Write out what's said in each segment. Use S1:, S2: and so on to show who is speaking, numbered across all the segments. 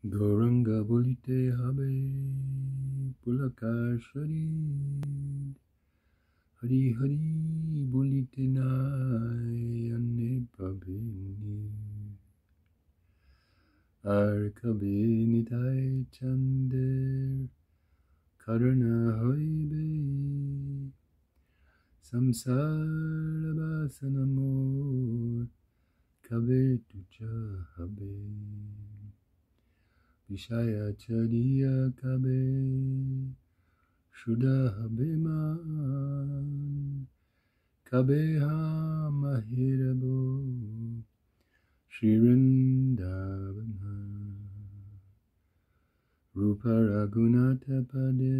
S1: Gauranga bolite habe pulakar sharid. Hari hari bolite nai anne pabini. Ar kabini tai chander karna hoibe. Samsara basanamor kabe tuja habe. Vishaya chadiya kabe shuddha habe man kabe ha mahirabo Shirindavana Rupa Raghunatha Pade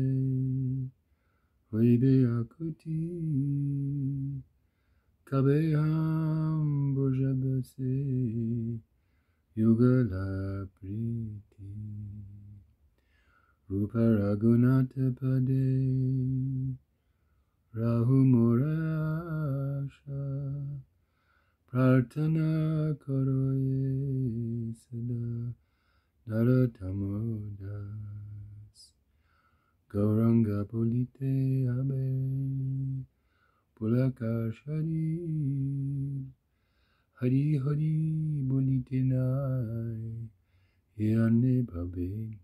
S1: Hoide Akuti Kabe ham Bojabase Yugala Priti Rupa Raghunatha Pade Rahu Morasha Prarthana Karoye Sada Naratamodas Gauranga Polite Abe Pulakar Sharid Hari Hari Bolite Nai Yane Babe